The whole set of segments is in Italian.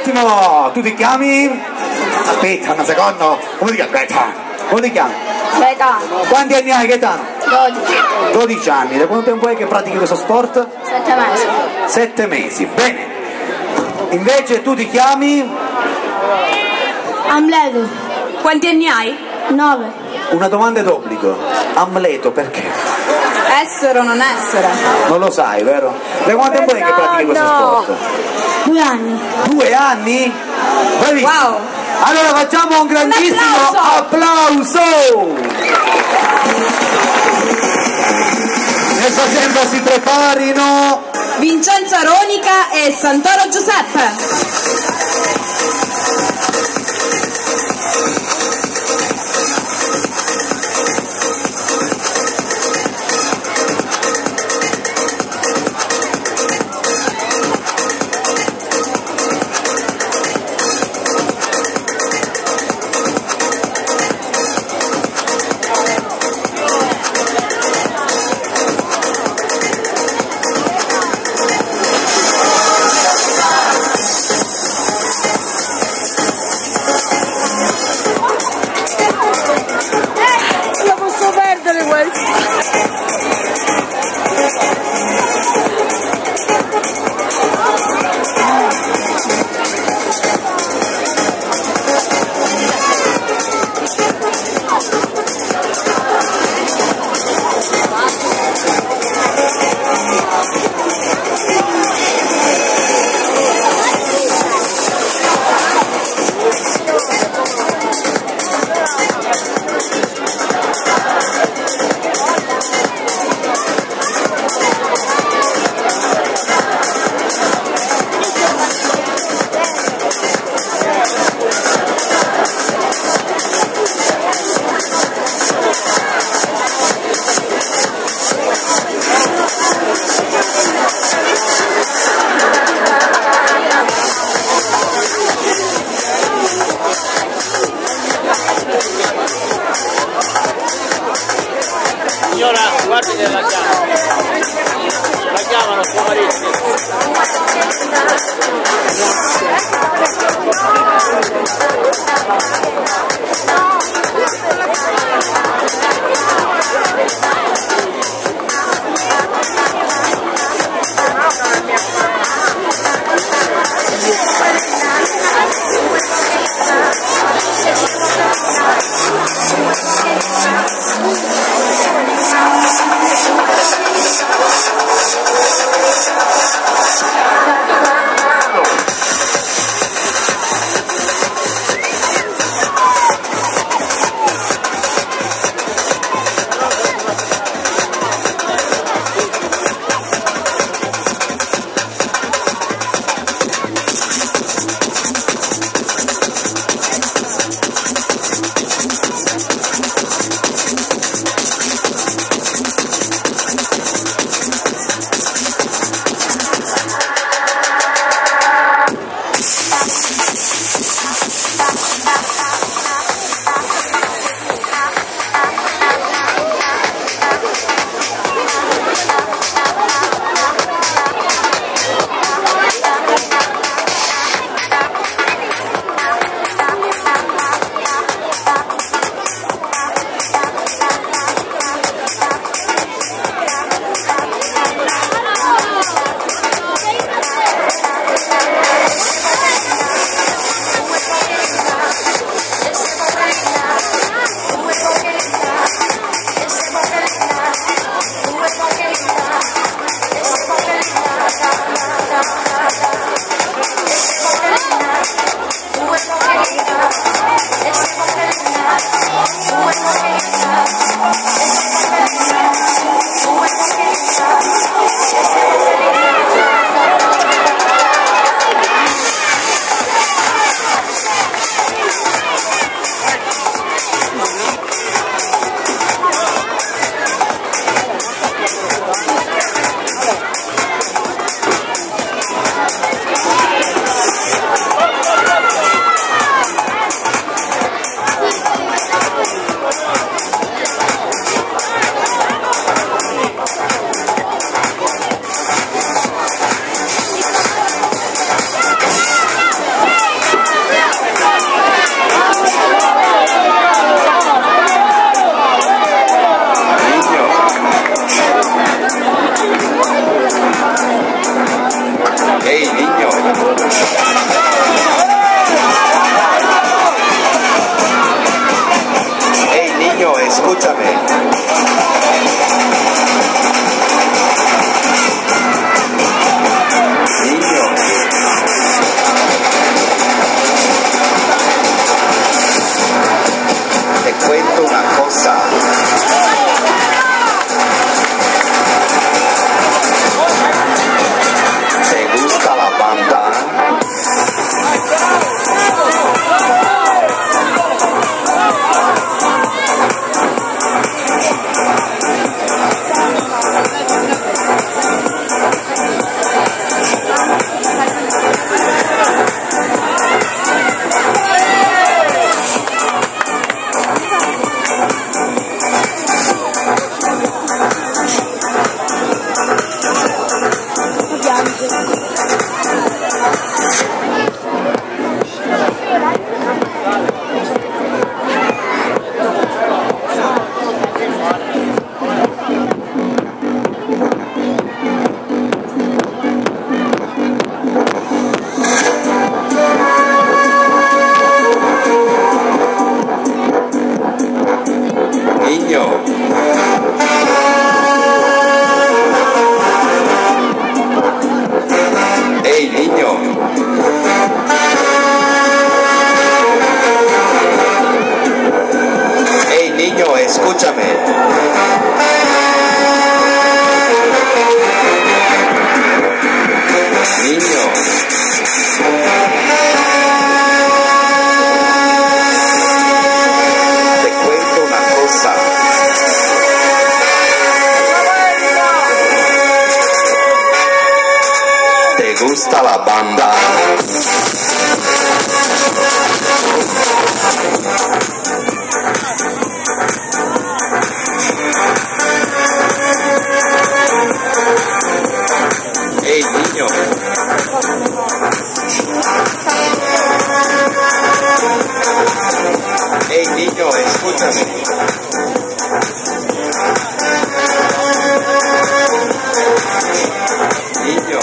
attimo, tu ti chiami? Aspetta un secondo, come ti chiami? Gaetano. Come ti chiami? Gaetano. Quanti anni hai, Gaetano? 12. 12 anni. Da quanto tempo è che pratichi questo sport? 7 mesi. 7 mesi, bene. Invece tu ti chiami? Amleto. Quanti anni hai? 9. Una domanda d'obbligo. Amleto, perché? Essere o non essere? Non lo sai, vero? Da quanto tempo è che pratichi questo sport? 2 anni. 2 anni? Bravissimo. Wow. Allora facciamo un grandissimo applauso. Nel frattempo si preparino Vincenzo Aronica e Santoro Giuseppe. niño. Te cuento una cosa. ¿Te gusta la banda? Hey, niño. Hey, niño, escúchame. Niño.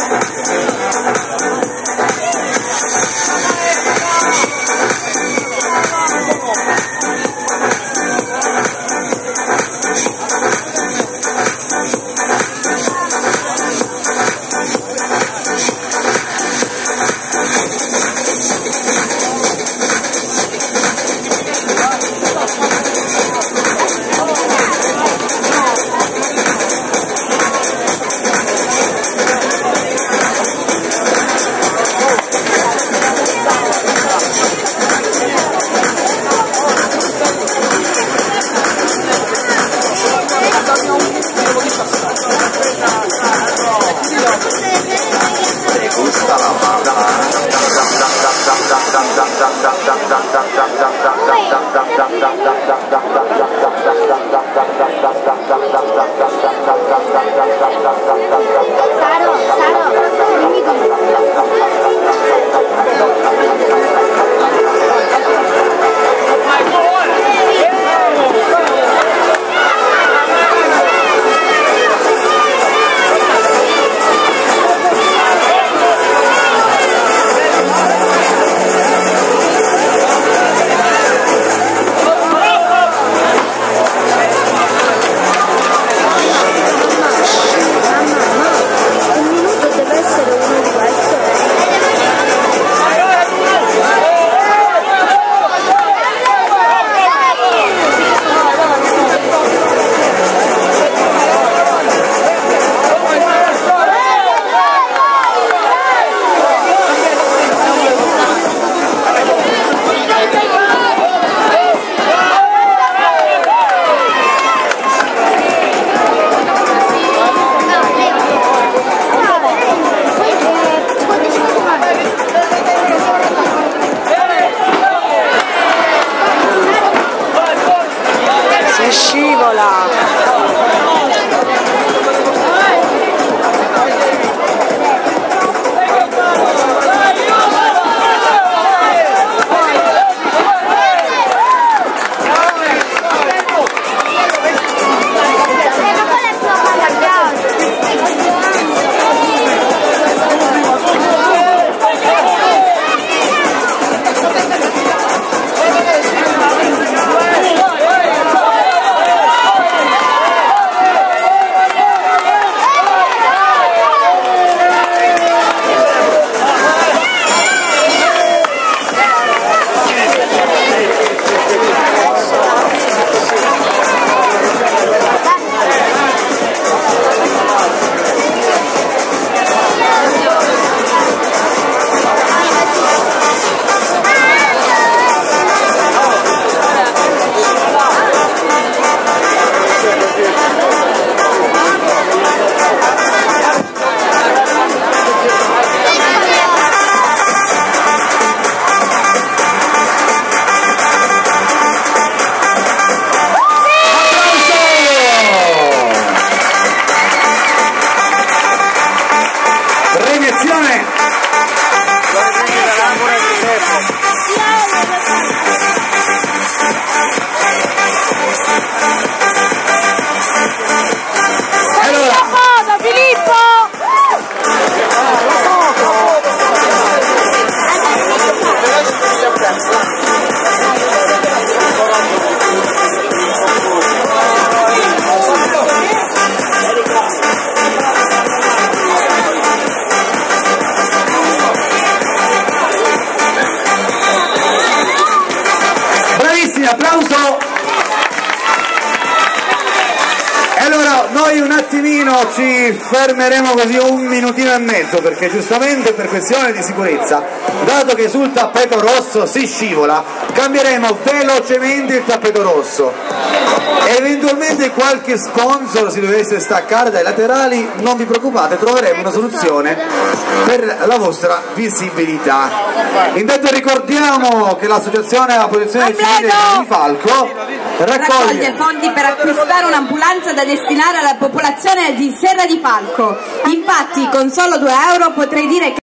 attimino ci fermeremo così un minutino e mezzo, perché giustamente per questione di sicurezza, dato che sul tappeto rosso si scivola, cambieremo velocemente il tappeto rosso. Eventualmente qualche sponsor si dovesse staccare dai laterali, non vi preoccupate, troveremo una soluzione per la vostra visibilità. Intanto ricordiamo che l'associazione alla protezione civile di Falco raccoglie fondi per acquistare un'ambulanza da destinare alla popolazione di Serra di Falco. Infatti con solo 2 euro potrei dire che